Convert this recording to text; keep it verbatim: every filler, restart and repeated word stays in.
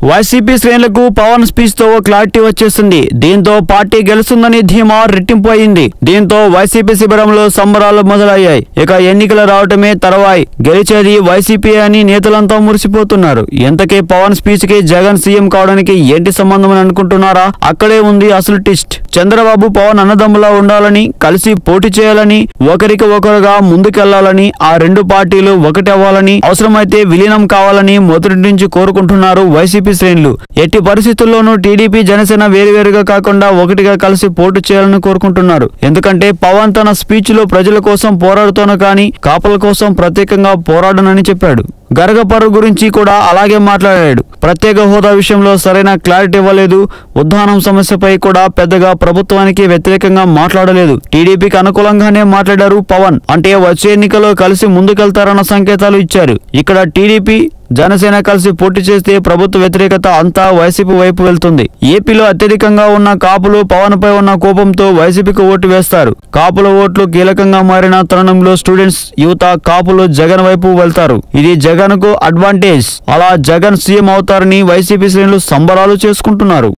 YCP శ్రేణులకు Pawan speech తో clarity వచ్చేసింది. దీంతో పార్టీ గెలుస్తుందని ధీమా రెట్టింపు అయింది. దీంతో వైసీపీ శిబిరంలో సంబరాలు మొదలయ్యాయి. ఇక ఎన్నికలు రావటమే తర్వాయి, గెలిచేది వైసీపీ అని నేతలంతా మురిసిపోతున్నారు. ఇంతకీ పవన్ స్పీచ్ కి జగన్ సీఎం కావడానికి ఏంటి సంబంధం అని అనుకుంటున్నారా? అక్కడే ఉంది అసలు ట్విస్ట్. చంద్రబాబు పవన్ అన్నదమ్ములా ఉండాలని, కలిసి పోటీ చేయాలని, ఒకరికి ఒకరుగా ముందుకెళ్లాలని, ఆ రెండు పార్టీలు ఒకటి అవ్వాలని, అవసరమైతే విలీనం కావాలని మొదటి నుంచి కోరుకుంటున్నారు వైసీపీ శ్రేణులు. ఎట్టి పరిస్థితుల్లోనూ టీడీపీ జనసేన వేరువేరుగా కాకుండా ఒకటిగా కలిసి పోటీ చేయాలని కోరుకుంటున్నారు. ఎందుకంటే పవన్ తన స్పీచ్ లో ప్రజల కోసం పోరాడుతోను కానీ కాపుల కోసం ప్రత్యేకంగా పోరాడనని చెప్పాడు. గరగపర్రు గురించి కూడా అలాగే మాట్లాడాడు. ప్రత్యేక హోదా విషయంలో సరైన క్లారిటీ ఇవ్వలేదు. ఉద్దానం సమస్యపై కూడా పెద్దగా ప్రభుత్వానికి వ్యతిరేకంగా మాట్లాడలేదు. టీడీపీకి అనుకూలంగానే మాట్లాడారు పవన్. అంటే వచ్చే ఎన్నికల్లో కలిసి ముందుకెళ్తారన్న సంకేతాలు ఇచ్చారు. ఇక్కడ టీడీపీ జనసేన కలిసి పోటీ చేస్తే ప్రభుత్వ వ్యతిరేకత అంతా వైసీపీ వైపు వెళ్తుంది. ఏపీలో అత్యధికంగా ఉన్న కాపులు పవన్ పై ఉన్న కోపంతో వైసీపీకి ఓటు వేస్తారు. కాపుల ఓట్లు కీలకంగా మారిన తరుణంలో స్టూడెంట్స్, యువత, కాపులు జగన్ వైపు వెళ్తారు. ఇది జగన్ కు అడ్వాంటేజ్. అలా జగన్ సీఎం అవుతారని వైసీపీ శ్రేణులు సంబరాలు చేసుకుంటున్నారు.